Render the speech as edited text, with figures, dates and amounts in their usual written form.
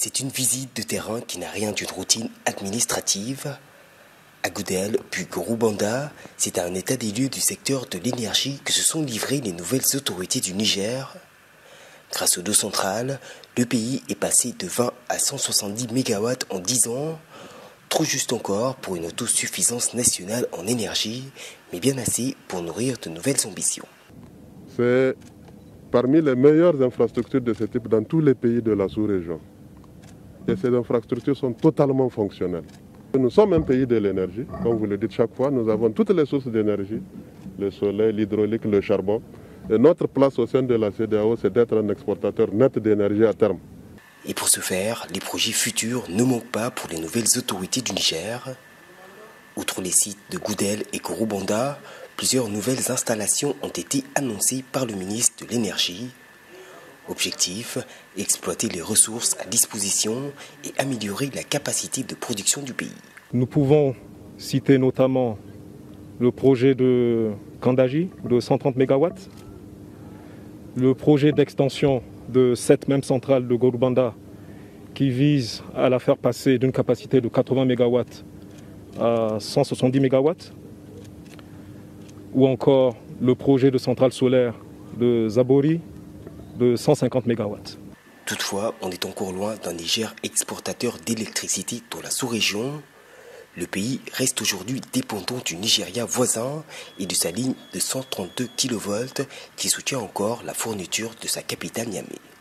C'est une visite de terrain qui n'a rien d'une routine administrative. À Goudel, puis Gorubanda, c'est à un état des lieux du secteur de l'énergie que se sont livrées les nouvelles autorités du Niger. Grâce aux deux centrales, le pays est passé de 20 à 170 MW en 10 ans, trop juste encore pour une autosuffisance nationale en énergie, mais bien assez pour nourrir de nouvelles ambitions. C'est parmi les meilleures infrastructures de ce type dans tous les pays de la sous-région. Et ces infrastructures sont totalement fonctionnelles. Nous sommes un pays de l'énergie, comme vous le dites chaque fois, nous avons toutes les sources d'énergie, le soleil, l'hydraulique, le charbon. Et notre place au sein de la CEDEAO, c'est d'être un exportateur net d'énergie à terme. Et pour ce faire, les projets futurs ne manquent pas pour les nouvelles autorités du Niger. Outre les sites de Goudel et Gorubanda, plusieurs nouvelles installations ont été annoncées par le ministre de l'Énergie. Objectif, exploiter les ressources à disposition et améliorer la capacité de production du pays. Nous pouvons citer notamment le projet de Kandaji de 130 MW, le projet d'extension de cette même centrale de Gorubanda qui vise à la faire passer d'une capacité de 80 MW à 170 MW, ou encore le projet de centrale solaire de Zabori de 150 MW. Toutefois, on est encore loin d'un Niger exportateur d'électricité dans la sous-région. Le pays reste aujourd'hui dépendant du Nigeria voisin et de sa ligne de 132 kV qui soutient encore la fourniture de sa capitale Niamey.